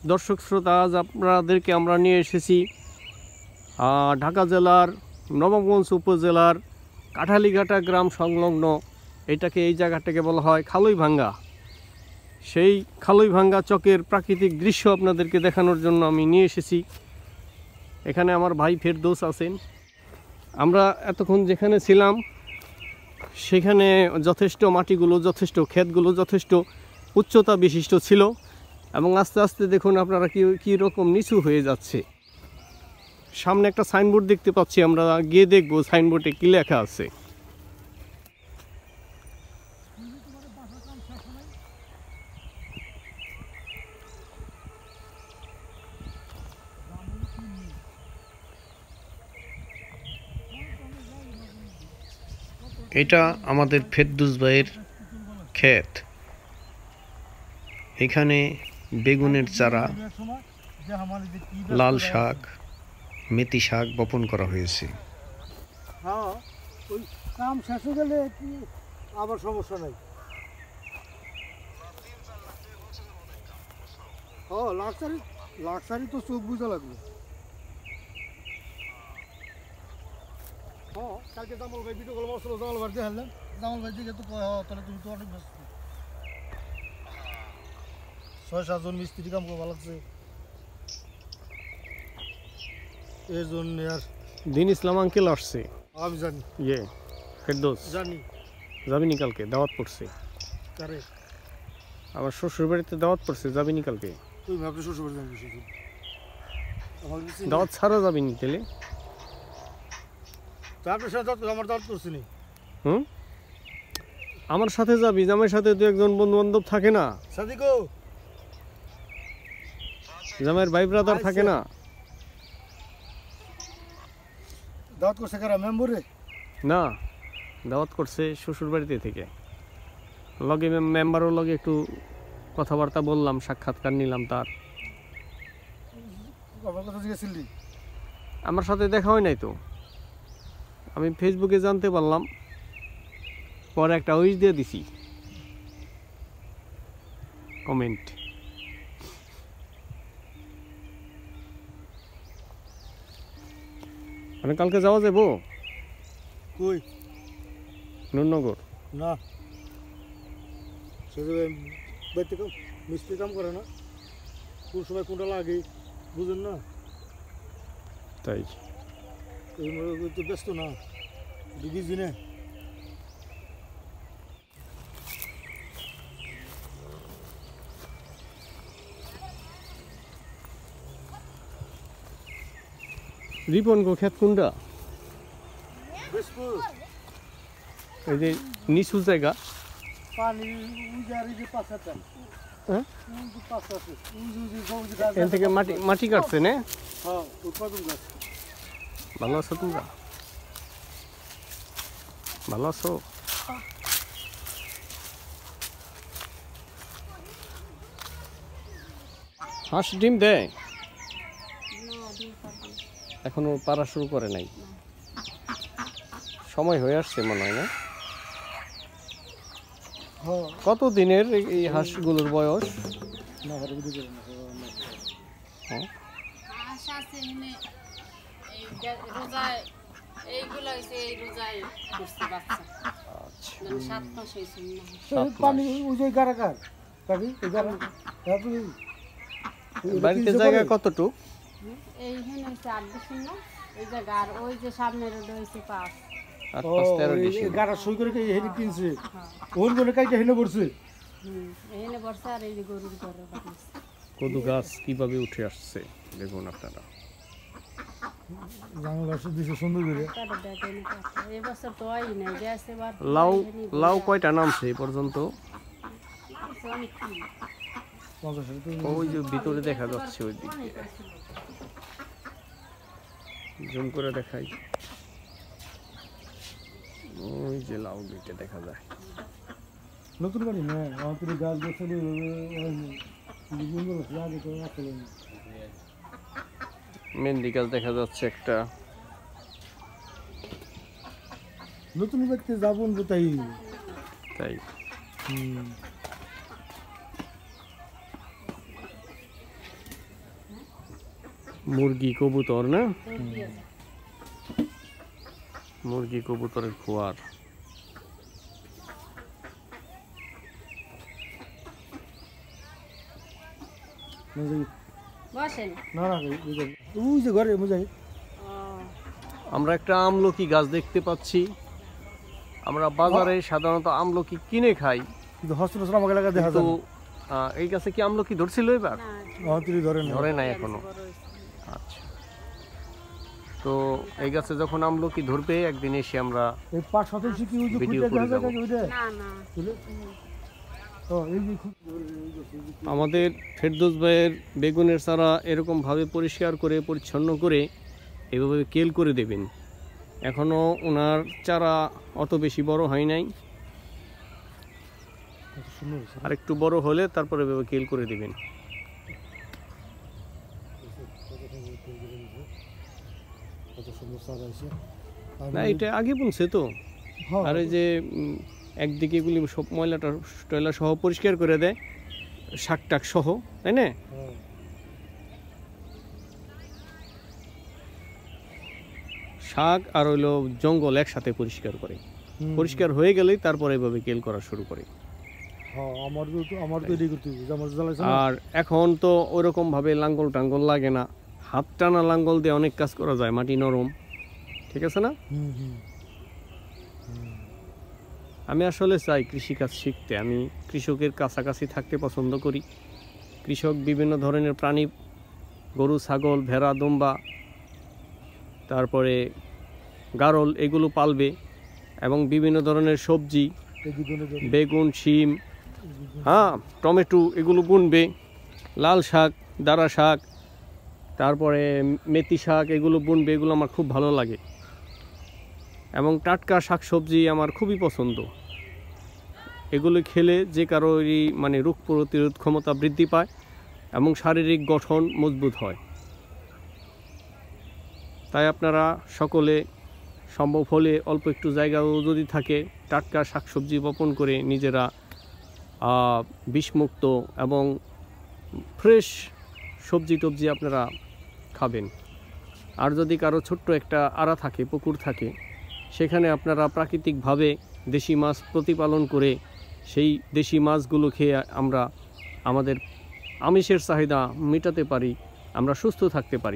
দর্শক শ্রোতা, আজ আপনাদেরকে আমরা নিয়ে এসেছি ঢাকা জেলার নবাবগঞ্জ উপজেলার কাঠালিঘাটা গ্রাম সংলগ্ন এই জায়গাটাকে বলা হয় খালইভাঙ্গা। সেই খালইভাঙ্গা চকের প্রাকৃতিক দৃশ্য আপনাদেরকে দেখানোর জন্য আমি নিয়ে এসেছি। এখানে আমার ভাই ফেরদৌস আছেন। আমরা এতক্ষণ যেখানে ছিলাম সেখানে যথেষ্ট মাটিগুলো, যথেষ্ট ক্ষেতগুলো যথেষ্ট উচ্চতা বিশিষ্ট ছিল এবং আস্তে আস্তে দেখুন আপনারা কী রকম নিচু হয়ে যাচ্ছে। সামনে একটা সাইনবোর্ড দেখতে পাচ্ছি, আমরা গিয়ে দেখবো সাইনবোর্ডে কী লেখা আছে। এটা আমাদের ফেরদৌস ভাইয়ের ক্ষেত। এখানে বেগুনের চারা, লাল শাক, মেথি শাক বপন করা হয়েছে। হ্যাঁ, ওই কাম শেষ হয়ে গেলে আবার সমস্যা নাই। হ্যাঁ, লাক্সারি তো চোখ বুঝা লাগবে। হ্যাঁ, কালকে জামাল ভাই ভিডিও কল মারছিল, জামাল ভাই দিয়ে হারলেন। জামাল ভাই দিকে তো তাহলে তুমি তো অনেক ব্যস্ত। 6-7 জন মিস্ত্রি কাম করবা লাগছে এই জন্য। আর দিন ইসলাম আঙ্কেল আসছে, আমি জানি। ফেরদৌস জানি। যাবিনি কালকে? দাওয়াত পড়ছে। কারে? আমার শ্বশুর বাড়িতে দাওয়াত পড়ছে, যাবিনি কালকে? তুই ভাবলি শ্বশুর বাড়ি যাবি? দাওয়াত ছাড়া যাবিনি তাহলে? আপনার সাথে আমার দাওয়াত করছি নি। আমার সাথে যাবি, জামাইয়ের সাথে দু একজন বন্ধু বান্ধব থাকে না? সাদিকো, জামাইয়ের ভাই ব্রাদার থাকে না? দাওয়াত করছে কারা? মেম্বরে? না, দাওয়াত করছে শ্বশুর বাড়িতে থেকে। লগে মেম্বারও লগে একটু কথাবার্তা বললাম, সাক্ষাৎকার নিলাম তার। আমার কথা জিজ্ঞেসলি? আমার সাথে দেখা হয় নাই তো, আমি ফেসবুকে জানতে পারলাম, পরে একটা উইশ দিয়ে দিছি, কমেন্ট। মানে কালকে যাওয়া যাবো কই? নুরনগর? না, সে বাড়িতে মিস্ত্রি কাম করে না, কোন সময় কোনটা লাগে বুঝেন না? তাই তো ব্যস্ত না, বিজি না। রিপন গো ক্ষেত কোনটা? এই যে নিচু জায়গা, এখান থেকে মাটি কাটছে না? ভালো আছো তোমরা? ভালো আছো? হাঁস ডিম দেয়? এখনো পারা শুরু করে নাই, সময় হয়ে আসছে মনে হয় না? কত দিনের এই হাঁসগুলোর বয়স? বাড়িতে জায়গা কতটুক? এইখানে হচ্ছে 8 ডিসিম না, এই জায়গা আর ওই যে সামনে রোড হইছে 5। 8-5-13 ডিসিম। গাড়া সই করে হেডি কিনছে, ওর কোনে কাইটা হেনে পড়ছে। এখানে বর্ষা আর এই যে গরুর ঘরে বানাইছে। কদু গাছ কিভাবে উঠে আসছে দেখুন আপনারা। জাংলা দিছে সুন্দর করে। কাটা দেখেন কাটা। এই বছর তো আই নাই, গেছে বার। লাউ কয়টা নামছে এই পর্যন্ত? ওই যে ভিতরে দেখা যাচ্ছে, ওই দিক দিয়ে জুম করে দেখাই, ওই যে লাউ দুইটা দেখা যায়। নতুন বাড়ি না, আমাদের গাছ বছরে মেহেন্দি গাছ দেখা যাচ্ছে একটা। নতুন বাড়িতে যাবো তাই তাই মুরগি কবুতর না, দুধ দিয়ে যায়। মুরগি কবুতরের খোয়ার। বসেন। না না ওই যে ঘরে মুজাহিদ আমরা একটা আমলকি গাছ দেখতে পাচ্ছি। আমরা বাজারে সাধারণত আমলকি কিনে খাই, কিন্তু হস্পিটাল আমাকে এলাকা দেখা তো যায় এই গাছে কি আমলকি ধরছিল এবার? না, তিনি ধরেন ধরে নাই এখনো। বড় হয়েছে। আচ্ছা, তো এই গাছে যখন আমলকি ধরবে একদিন এসে আমরা এই 5-7 কি ওই যে ভিডিও খুঁটে করে দেখা যায় যাবো। ওইটা না না তো এই যে আমাদের ফেরদৌস ভাইয়ের বেগুনের চারা এরকমভাবে পরিষ্কার করে পরিচ্ছন্ন করে এভাবে কেল করে দেবেন। এখনও ওনার চারা অত বেশি বড় হয় নাই, সুন্দর হয়েছে। আর একটু বড় হলে তারপরে এভাবে কেল করে দেবেন। কত সুন্দর চারা আছে না, এটা আগে বলছে তো। হ্যাঁ, আর এই যে একদিকে এগুলি সব ময়লাটা টয়লা সহ পরিষ্কার করে দেয়, শাক টাক সহ, তাই না? হ্যাঁ। শাক আর হইলো জঙ্গল একসাথে পরিষ্কার করে, হুম। পরিষ্কার হয়ে গেলেই তারপরে এভাবে কেল করা শুরু করে। হ্যাঁ আমার তো এটাই করতে হবে, আমার জ্বালাইছে না। আর এখন তো ওরকম ভাবে লাঙ্গল টাঙ্গল লাগে না, হাত টানা লাঙ্গল দিয়ে অনেক কাজ করা যায়, মাটি নরম, ঠিক আছে না? হুম হুম আমি আসলে চাই কৃষিকাজ শিখতে। আমি কৃষকের কাছাকাছি থাকতে পছন্দ করি। কৃষক বিভিন্ন ধরনের প্রাণী, গরু ছাগল ভেড়া দুম্বা তারপরে গারল এগুলো পালবে, এবং বিভিন্ন ধরনের সবজি এই দুজনে যদি বেগুন শিম হ্যাঁ টমেটো এগুলো বুনবে, লাল শাক দাঁড়া শাক তারপরে মেথি শাক এগুলো বুনবে, এগুলো আমার খুব ভালো লাগে। এবং টাটকা শাকসবজি আমার খুবই পছন্দ। এগুলো খেলে যে কারোরই মানে রোগ প্রতিরোধ ক্ষমতা বৃদ্ধি পায় এবং শারীরিক গঠন মজবুত হয়। তাই আপনারা সকলে সম্ভব হলে অল্প একটু জায়গাও যদি থাকে টাটকা শাকসবজি বপন করে নিজেরা বিষমুক্ত এবং ফ্রেশ সবজি টবজি আপনারা খাবেন। আর যদি কারো ছোট্ট একটা আড়া থাকে, পুকুর থাকে, সেখানে আপনারা প্রাকৃতিকভাবে দেশি মাছ প্রতিপালন করে সেই দেশি মাছগুলো খেয়ে আমরা আমাদের আমিষের চাহিদা মেটাতে পারি, আমরা সুস্থ থাকতে পারি।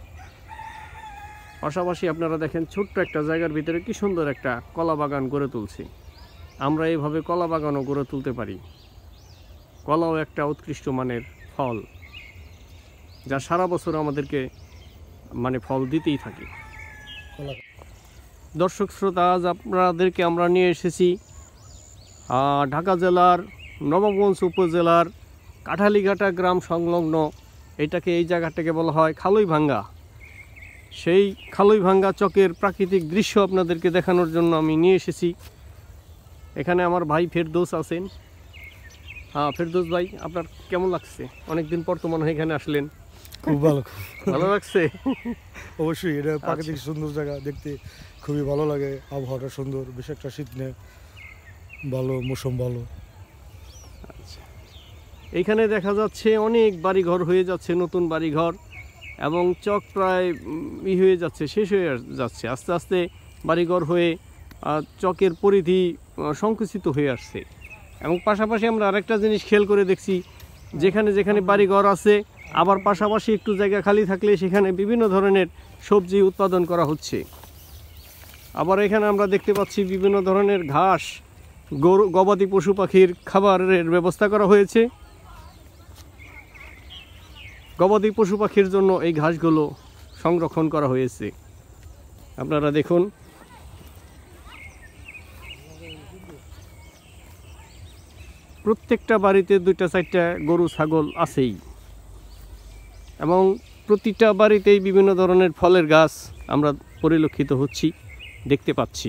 পাশাপাশি আপনারা দেখেন ছোট্ট একটা জায়গার ভিতরে কি সুন্দর একটা কলা বাগান গড়ে তুলছি। আমরা এইভাবে কলা বাগানও গড়ে তুলতে পারি। কলাও একটা উৎকৃষ্ট মানের ফল, যা সারা বছর আমাদেরকে মানে ফল দিতেই থাকে। কলা দর্শক শ্রোতা, আজ আপনাদেরকে আমরা নিয়ে এসেছি ঢাকা জেলার নবাবগঞ্জ উপজেলার কাঠালিঘাটা গ্রাম সংলগ্ন, এটাকে এই জায়গাটাকে বলা হয় খালইভাঙ্গা। সেই খালইভাঙ্গা চকের প্রাকৃতিক দৃশ্য আপনাদেরকে দেখানোর জন্য আমি নিয়ে এসেছি। এখানে আমার ভাই ফেরদৌস আছেন। হ্যাঁ ফেরদৌস ভাই, আপনার কেমন লাগছে? অনেকদিন পর তো মনে হয় এখানে আসলেন। খুব ভালো, ভালো লাগছে? অবশ্যই এটা প্রাকৃতিক সুন্দর জায়গা, দেখতে খুবই ভালো লাগে। আবহাওয়াটা সুন্দর, বেশ একটা শীত নেই, ভালো মৌসুম ভালো। আচ্ছা, এইখানে দেখা যাচ্ছে অনেক বাড়িঘর হয়ে যাচ্ছে, নতুন বাড়িঘর, এবং চক প্রায় হয়ে যাচ্ছে, শেষ হয়ে যাচ্ছে। আস্তে আস্তে বাড়িঘর হয়ে চকের পরিধি সংকুচিত হয়ে আসছে। এবং পাশাপাশি আমরা আরেকটা জিনিস খেয়াল করে দেখছি, যেখানে যেখানে বাড়িঘর আছে আবার পাশাপাশি একটু জায়গা খালি থাকলে সেখানে বিভিন্ন ধরনের সবজি উৎপাদন করা হচ্ছে। আবার এখানে আমরা দেখতে পাচ্ছি বিভিন্ন ধরনের ঘাস, গবাদি পশু পাখির খাবারের ব্যবস্থা করা হয়েছে। গবাদি পশু পাখির জন্য এই ঘাসগুলো সংরক্ষণ করা হয়েছে। আপনারা দেখুন, প্রত্যেকটা বাড়িতে 2-4টা গরু ছাগল আছেই, এবং প্রতিটা বাড়িতেই বিভিন্ন ধরনের ফলের গাছ আমরা পরিলক্ষিত হচ্ছি, দেখতে পাচ্ছি।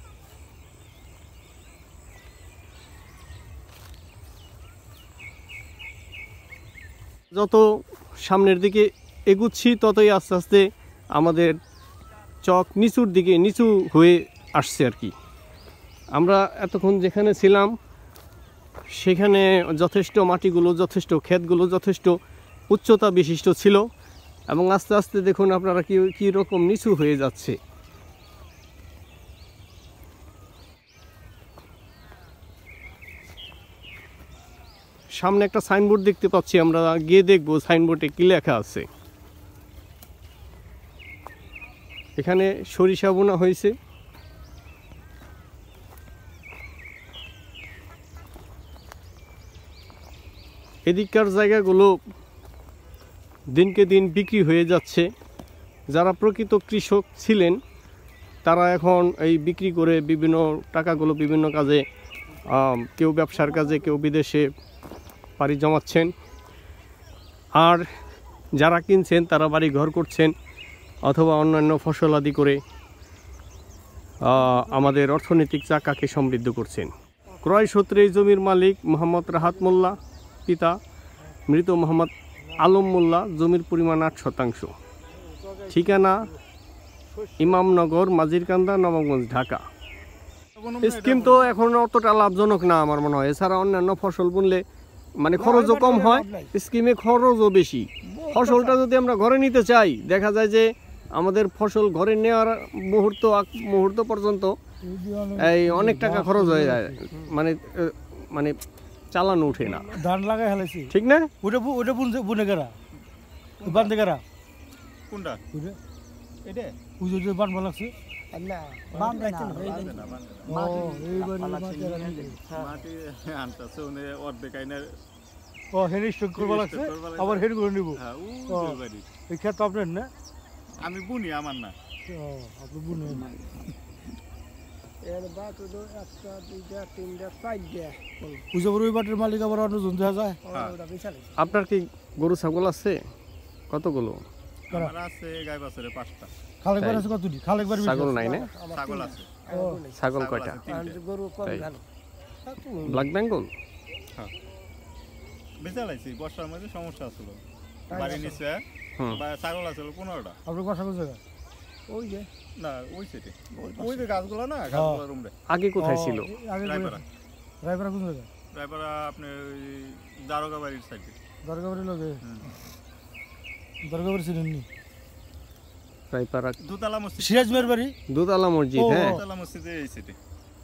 যত সামনের দিকে এগুচ্ছি ততই আস্তে আস্তে আমাদের চক নিচুর দিকে নিচু হয়ে আসছে আর কি। আমরা এতক্ষণ যেখানে ছিলাম সেখানে যথেষ্ট মাটিগুলো, যথেষ্ট ক্ষেতগুলো যথেষ্ট উচ্চতা বিশিষ্ট ছিল, এবং আস্তে আস্তে দেখুন আপনারা কি রকম নিচু হয়ে যাচ্ছে। সামনে একটা সাইনবোর্ড দেখতে পাচ্ছি, আমরা গিয়ে দেখবো সাইনবোর্ডে কি লেখা আছে। এখানে সরিষা বোনা হয়েছে। এদিককার জায়গাগুলো দিনকে দিন বিক্রি হয়ে যাচ্ছে। যারা প্রকৃত কৃষক ছিলেন তারা এখন এই বিক্রি করে বিভিন্ন টাকাগুলো বিভিন্ন কাজে, কেউ ব্যবসার কাজে, কেউ বিদেশে পাড়ি জমাচ্ছেন। আর যারা কিনছেন তারা বাড়ি ঘর করছেন অথবা অন্যান্য ফসল আদি করে আমাদের অর্থনৈতিক চাকাকে সমৃদ্ধ করছেন। ক্রয় সূত্রে এই জমির মালিক মোহাম্মদ রাহাত মোল্লা, পিতা মৃত মোহাম্মদ আলম মোল্লা। জমির পরিমাণ 8 শতাংশ। ঠিকানা ইমামনগর, মাঝিরকান্দা, নবাবগঞ্জ, ঢাকা। স্কিম তো এখন অতটা লাভজনক না আমার মনে হয়। এছাড়া অন্যান্য ফসল বুনলে মানে খরচও কম হয়, স্কিমে খরচও বেশি। ফসলটা যদি আমরা ঘরে নিতে চাই, দেখা যায় যে আমাদের ফসল ঘরে নেওয়ার মুহূর্ত পর্যন্ত এই অনেক টাকা খরচ হয়ে যায়, মানে চালানো উঠে না। ধান লাগাই হেলেছি ঠিক না? ওটা বুনে গেরা বান্ধে গেরা কোনটা এটা ওই যে বান লাগছে অর্ধেক আইনের আবার হেড করে নিব। এই ক্ষেত আপনার না? আমি বুনি, আমার না। আপনি বুনে ওই বাটের মালিক আবার অন্যজন দেখা যায়। আপনার কি গরু ছাগল আছে? কতগুলো? আমার আছে গাই বাছুরে 5টা। খালেক বাড়ি আছে কতটি? খালেক বাড়ি ছাগল নাই না? ছাগল আছে। ছাগল কয়টা? ব্ল্যাক বেঙ্গল? বেচা লাইছি, বর্ষার মধ্যে সমস্যা ছিল। বাড়ি নিচে ছাগল আছে 15টা। আপনার বাসা কোন জায়গা? ওই যে না, ওই সেটে ওই যে গাছগুলো না, গাছগুলো রুমরে। আগে কোথায় ছিল? রায়পাড়া। রায়পাড়া কোন জায়গা? রায়পাড়া আপনার ওই দারোগা বাড়ির সাইডে। দারোগা বাড়ির লগে? দারোগা বাড়ি চিনেননি? রায়পাড়া দুতলা মসজিদ। সিরাজ মেয়ের বাড়ি? দোতলা মসজিদ। হ্যাঁ, দুতলা মসজিদে এই সেটে।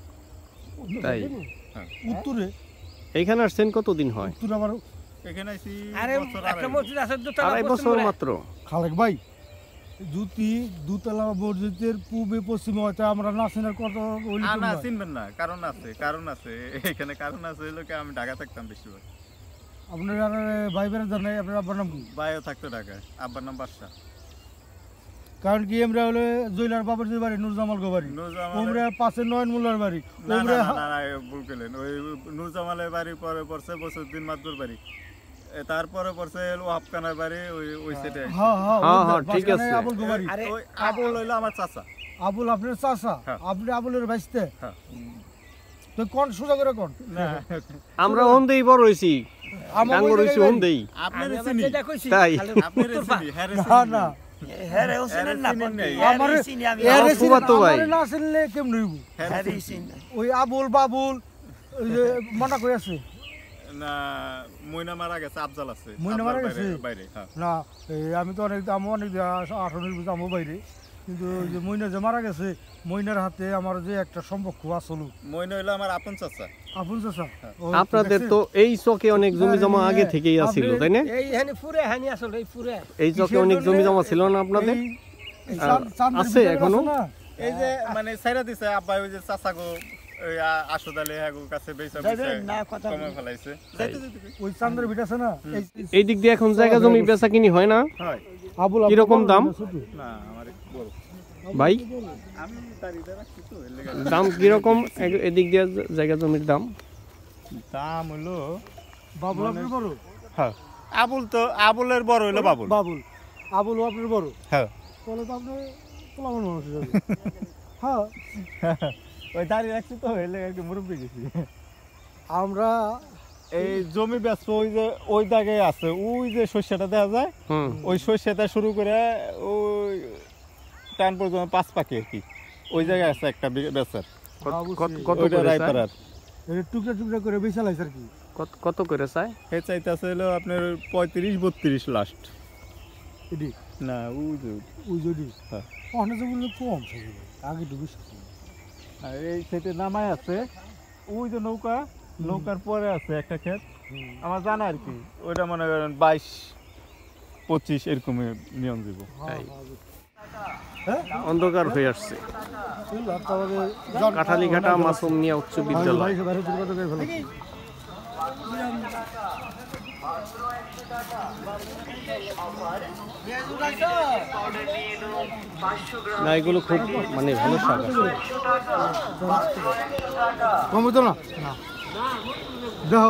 তাই উত্তরে এইখানে আসছেন কতদিন হয়? উত্তর আবার এখানে আইছি একটা মসজিদ আছে 2.5 বছর মাত্র। খালেক ভাই, যদি দুতলা মসজিদের পূর্বে পশ্চিমে হয়তো আমরা নাসিনের কত না চিনবেন না। কারণ আছে এখানে। কারণ আছে লোকে আমি ঢাকা থাকতাম বেশিরভাগ। আপনার ভাই বেড়ে জানাই আপনার আব্বার নাম কি? ভাইও থাকতো ঢাকায়, আব্বার নাম বাদশা। কারণ কি আমরা হলে জৈলার বাবার যে বাড়ি নুরজামাল গো বাড়ি, নুরজামাল ওমরা পাশে নয়ন মোল্লার বাড়ি। না ওমরা ভুল করলেন। ওই নুরজামালের বাড়ি পরে পড়ছে বসুদ্দিন মাদুর বাড়ি, তারপরে পড়ছে ওয়াহাবখানার বাড়ি ওই সেটে। হ্যাঁ ঠিক আছে। আবুল গো বাড়ি। ওই আবুল হইলো আমার চাচা। আবুল আপনার চাচা? আপনি আবুলের ভাইস্তে? হ্যাঁ। তো কোন সোজা করে কোন? না আমরা ওন্দেই বড় হইছি, ডাঙ্গর হইছি ওন্দেই। আপনার চিনি তাই আপনার চিনি। হ্যাঁ না না হ্যাঁ রে ওসেন না আমার চিনি আমি। এরে ফুফাতো ভাই। আমার না চিনলে কেমন হইব? হ্যাঁ রে চিনি ওই আবুল বাবুল ওই যে মনা কই আছে না, মইনা মারা গেছে, আফজাল আছে। মইনা মারা গেছে? বাইরে। হ্যাঁ না আমি তো অনেক 18 আমও বাইরে, কিন্তু ওই যে মইনা যে মারা গেছে, মইনার হাতে আমার যে একটা সম্পর্ক আসল। মইনা হইলো আমার আপন চাচা। আপন চাচা? আপনাদের তো এই চকে অনেক জমি জমা আগে থেকেই আছিল, তাই না? এই হানি পুরে হানি আসলে এই পুরে এই চকে অনেক জমি জমা ছিল না আপনাদের? আছে এখনো? এই যে মানে ছাইরা দিছে আব্বা, ওই যে চাচা গো ওই আশুদালে হাগো কাছে বেচা না কথা কমে ফেলাইছে। ওই চান্দের ভিটা আছে না, এই দিক দিয়ে এখন জায়গা জমি বেচা কিনি হয় না? হয়। আবুল কিরকম দাম না আমার বড় ভাই? আমি তারিদা রাখছি তো এর লাগা। দাম কিরকম এদিক দিয়ে জায়গা জমির দাম? দাম হলো বাবুল আপনার বড়? হ্যাঁ, আবুলের বড় হইলো বাবুল। আবুল আপনার বড়? হ্যাঁ। বলে তো আপনি পোলামন মানুষ যাবে। হ্যাঁ, ওই দাঁড়িয়ে রাখছি তো এর লাগা একটু মুরব্বি গেছি। আমরা এই জমি ব্যস্ত ওই জায়গায় আছে, ওই যে শস্যটা দেখা যায়, ওই শস্যটা শুরু করে ওই টান পর্যন্ত 5 পাখি আর কি, ওই জায়গায় আছে একটা বেচার। কত ওইটা করে রায়পাড়ার। টুকরা টুকরা করে বেচা লাইছে আর কি। কত করে চাই? এ চাইতেছে হলো আপনার 35-32 লাস্ট। এটি না ওই যে ওই যদি হ্যাঁ। ওখানে তো বললে কম থাকে ভাই, আগে একটু বেশি ছিল। আর এই সাইডে নামায় আছে ওই যে নৌকা, নৌকার পরে আছে একটা ক্ষেত আমার জানা আর কি, ওইটা মনে করেন 22-25 এরকমের নিয়ম দিব। তাই। হ্যাঁ অন্ধকার হয়ে আসছে। তারপরে কাঠালিঘাটা মাসুম মিয়া উচ্চ বিদ্যালয়। বাইরে থেকে কত করে ফেলেছি। না এগুলো খুব মানে ভালো শাক আছে। কম হতো না দেখো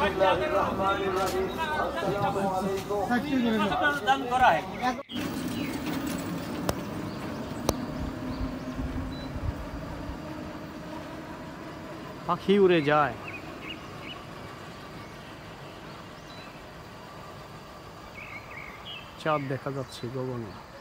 পাখি উড়ে যায়। চাঁদ দেখা যাচ্ছে গগনে।